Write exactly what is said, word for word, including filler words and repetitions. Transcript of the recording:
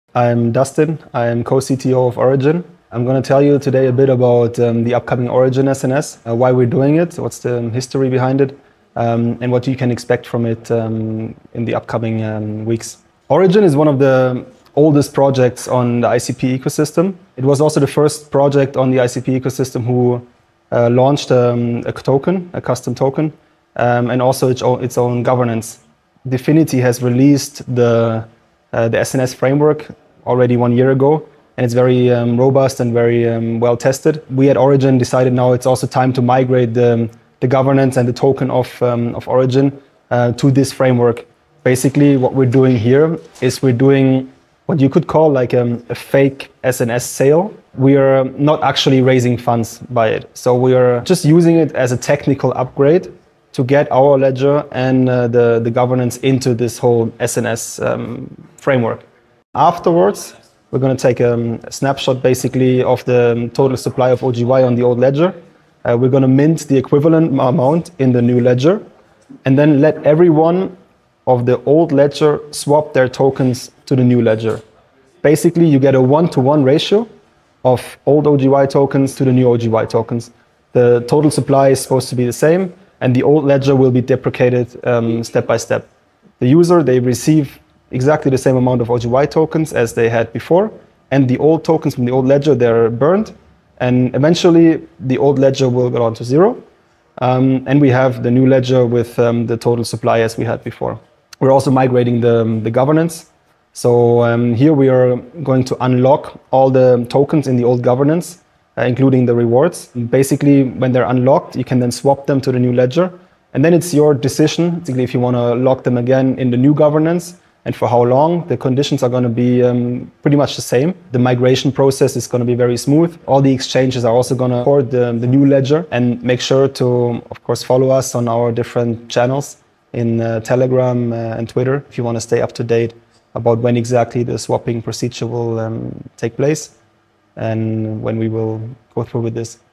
I'm Dustin. I'm Co-C T O of ORIGYN. I'm going to tell you today a bit about um, the upcoming ORIGYN S N S, uh, why we're doing it, what's the history behind it, um, and what you can expect from it um, in the upcoming um, weeks. ORIGYN is one of the oldest projects on the I C P ecosystem. It was also the first project on the I C P ecosystem who uh, launched um, a token, a custom token, um, and also its own, its own governance. Dfinity has released the, uh, the S N S framework already one year ago, and it's very um, robust and very um, well tested. We at ORIGYN decided now it's also time to migrate the, the governance and the token of, um, of ORIGYN uh, to this framework. Basically, what we're doing here is we're doing what you could call like um, a fake S N S sale. We are not actually raising funds by it. So we are just using it as a technical upgrade to get our ledger and uh, the, the governance into this whole S N S um, framework. Afterwards, we're going to take um, a snapshot basically of the total supply of O G Y on the old ledger. Uh, we're going to mint the equivalent amount in the new ledger, and then let everyone of the old ledger swap their tokens to the new ledger. Basically, you get a one-to-one ratio of old O G Y tokens to the new O G Y tokens. The total supply is supposed to be the same, and the old ledger will be deprecated um, step by step. The user, they receive exactly the same amount of O G Y tokens as they had before, and the old tokens from the old ledger, they're burned, and eventually the old ledger will go down to zero, um, and we have the new ledger with um, the total supply as we had before. We're also migrating the, the governance. So um, here we are going to unlock all the tokens in the old governance, uh, including the rewards. Basically, when they're unlocked, you can then swap them to the new ledger. And then it's your decision, particularly if you want to lock them again in the new governance and for how long. The conditions are going to be um, pretty much the same. The migration process is going to be very smooth. All the exchanges are also going to support the, the new ledger. And make sure to, of course, follow us on our different channels in uh, Telegram uh, and Twitter if you want to stay up to date about when exactly the swapping procedure will um, take place and when we will go through with this.